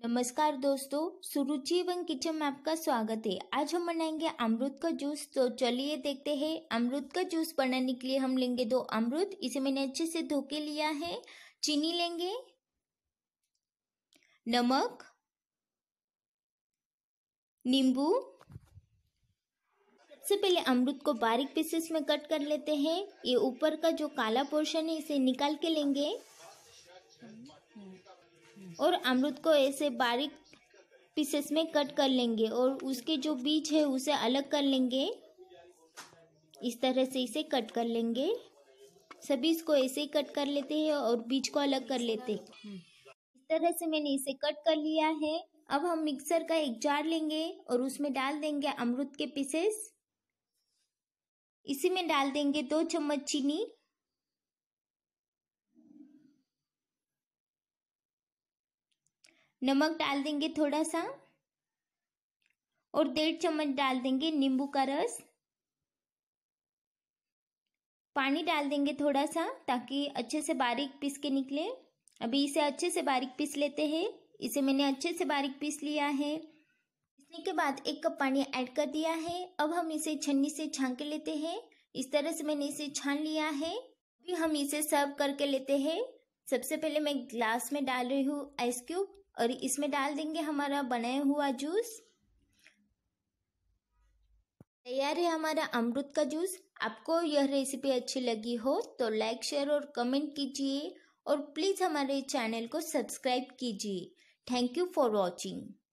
नमस्कार दोस्तों, सुरुचि एवं किचन में आपका स्वागत है। आज हम बनाएंगे अमरूद का जूस। तो चलिए देखते हैं। अमरूद का जूस बनाने के लिए हम लेंगे 2 अमरूद। इसे मैंने अच्छे से धो के लिया है। चीनी लेंगे, नमक, नींबू। सबसे पहले अमरूद को बारीक पीसेस में कट कर लेते हैं। ये ऊपर का जो काला पोर्शन है इसे निकाल के लेंगे और अमरूद को ऐसे बारीक पीसेस में कट कर लेंगे और उसके जो बीज है उसे अलग कर लेंगे। इस तरह से इसे कट कर लेंगे। सभी इसको ऐसे ही कट कर लेते हैं और बीज को अलग कर लेते हैं। इस तरह से मैंने इसे कट कर लिया है। अब हम मिक्सर का एक जार लेंगे और उसमें डाल देंगे अमरूद के पीसेस। इसी में डाल देंगे 2 चम्मच चीनी, नमक डाल देंगे थोड़ा सा और 1.5 चम्मच डाल देंगे नींबू का रस। पानी डाल देंगे थोड़ा सा ताकि अच्छे से बारीक पीस के निकले। अभी इसे अच्छे से बारीक पीस लेते हैं। इसे मैंने अच्छे से बारीक पीस लिया है। पीसने के बाद 1 कप पानी ऐड कर दिया है। अब हम इसे छन्नी से छान के लेते हैं। इस तरह से मैंने इसे छान लिया है। अभी हम इसे सर्व करके लेते हैं। सबसे पहले मैं ग्लास में डाल रही हूँ आइस क्यूब और इसमें डाल देंगे हमारा बनाया हुआ जूस। तैयार है हमारा अमरूद का जूस। आपको यह रेसिपी अच्छी लगी हो तो लाइक, शेयर और कमेंट कीजिए और प्लीज़ हमारे चैनल को सब्सक्राइब कीजिए। Thank you for watching.